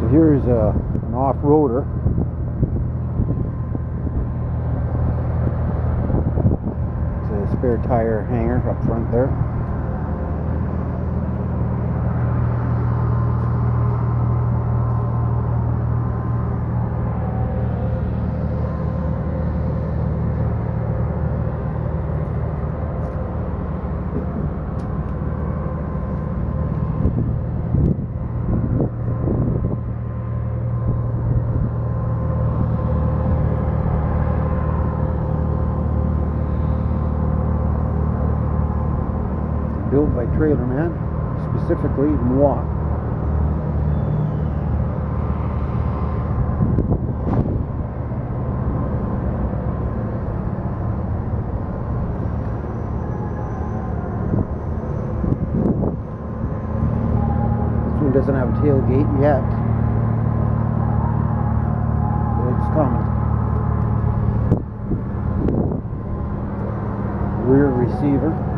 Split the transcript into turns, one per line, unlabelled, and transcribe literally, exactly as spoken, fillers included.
So here's a, an off-roader. It's a spare tire hanger up front there. Built by Trailer Man, specifically moi. This one doesn't have a tailgate yet, but it's coming. Rear receiver.